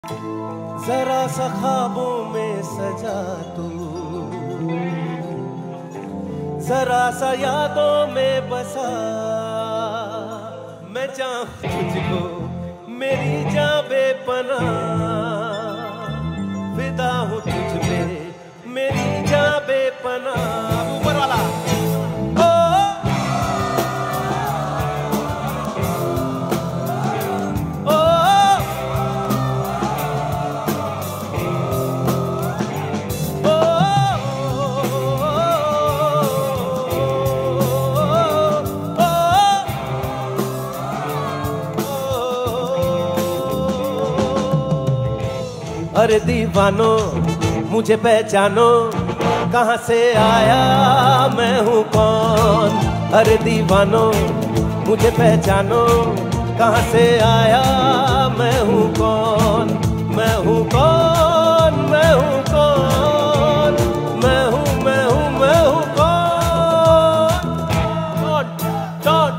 जरा सा ख्वाबों में सजा तू, जरा सा यादों में बसा। मैं चाहूं तुझको मेरी जान बेपनाह, फिदा हूं तुझ पे मेरी जान बेपनाह। ऊपर वाला अरे दीवानो मुझे पहचानो, कहाँ से आया मैं हूँ कौन। अरे दीवानो मुझे पहचानो, कहाँ से आया मैं हूँ कौन। मैं हूँ कौन, मैं हूँ कौन, मैं हूँ मैं हूँ मैं हूँ कौन। कौन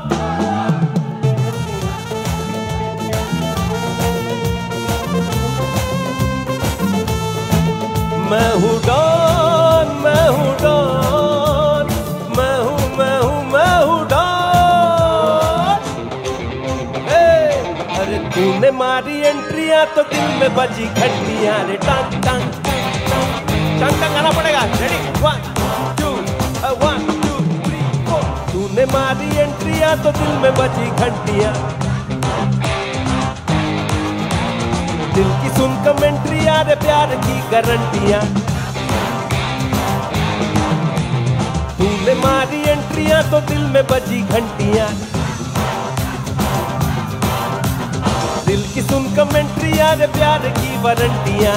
मैं हूँ डॉन, मैं हूँ डॉन, मैं हूँ मैं हूँ मैं हूँ डॉन। अरे तूने मारी एंट्रियां तो दिल में बजी घंटियां रे। टांग टांग टांग टांग गाना पड़ेगा। रेडी 1 2 1 2 3 4। तूने मारी एंट्रियां तो दिल में बजी घंटियां। दिल की सुन कमेंट्री यार, प्यार की गारंटियां। तूने मारी एंट्रियां तो दिल में बजी घंटियां। दिल की सुन कमेंट्री यार, प्यार की वारंटियां।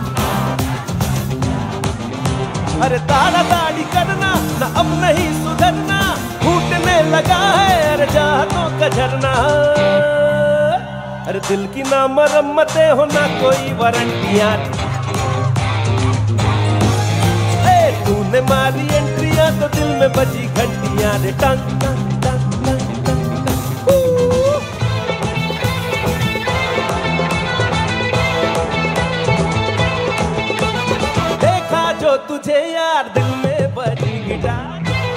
अरे ताड़ा ताड़ी करना ना अब नहीं सुधरना, फूटने लगा है अरे चाहतों का झरना। अरे दिल की ना मरम्मतें हो ना कोई वारंटियां। तूने मारी एंट्रियां तो दिल में बजी घंटियां रे। टंग टंग टंग टंग टंग। देखा जो तुझे यार दिल में बजी गिटार।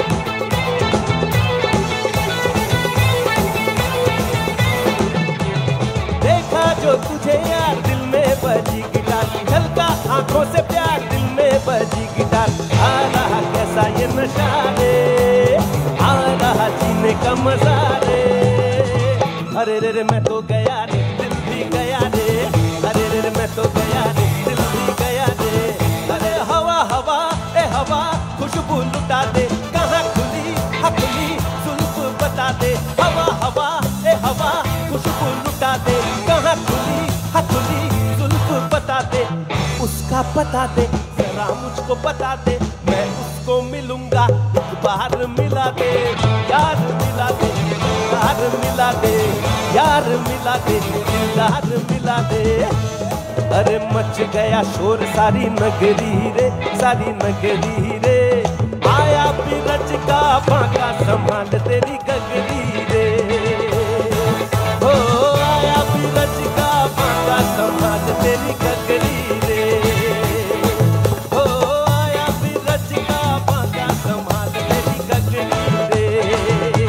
जो तुझे यार दिल में बजी गिटार। झलका आंखों से प्यार दिल में बजी गिटार। आ रहा कैसा ये नशा रे, आ रहा जीने का मजा रे। अरे रे रे मैं तो गया रे, दिल भी गया रे। अरे रे रे मैं तो गया रे, दिल भी गया रे। अरे हवा हवा ए हवा खुशबू लुटा दे, कहाँ खुली खुली जुल्फ बता दे। हवा हवा ए हवा खुशबू लुटा दे, कहाँ खुली खुली जुल्फ बता दे। उसका पता दे जरा मुझको बता दे, मैं उसको मिलूंगा एक बार मिला दे। यार मिला दे, यार मिला दे, यार मिला दे, दिलदार मिला दे। अरे मच गया शोर सारी नगरी रे, सारी नगरी रे। आया बिरज का बांका संभाल तेरी गगरी रे। हो आया बिरज का बांका संभाल तेरी गगरी रे। हो आया बिरज का बांका संभाल तेरी गगरी रे।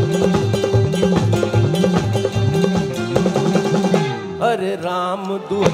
अरे राम दू